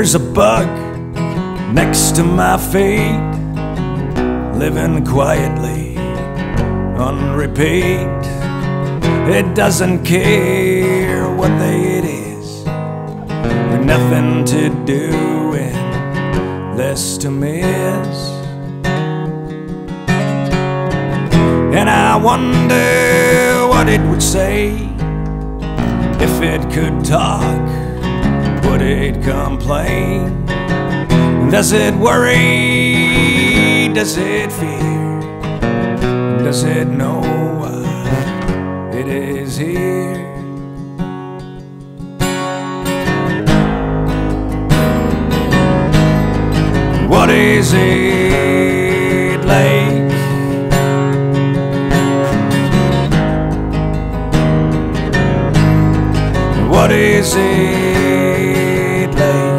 There's a bug next to my feet, living quietly on repeat. It doesn't care what day it is, with nothing to do and less to miss. And I wonder what it would say if it could talk. Would it complain? Does it worry? Does it fear? Does it know why it is here? What is it like? What is it like?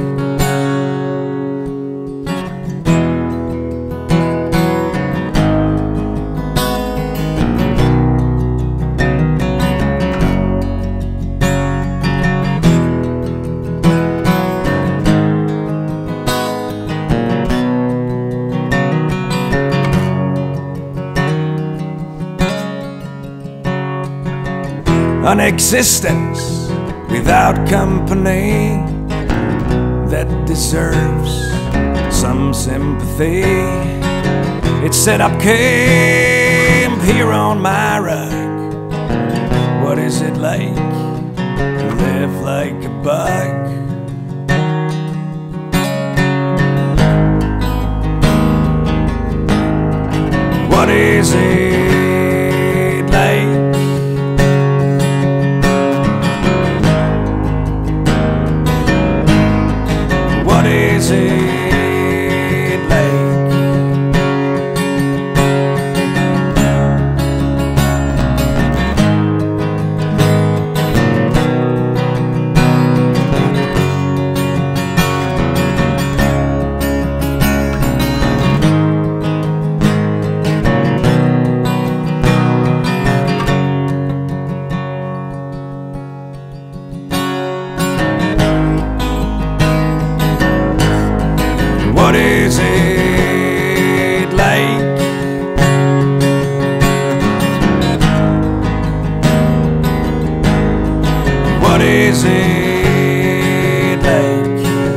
An existence without company that deserves some sympathy. It set up camp here on my rug. What is it like to live like a bug? What is it like? What is it like? What is it like? What is it like?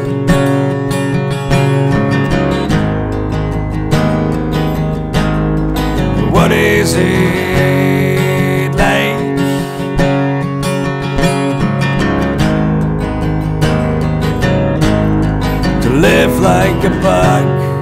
What is it like? To live like a bug.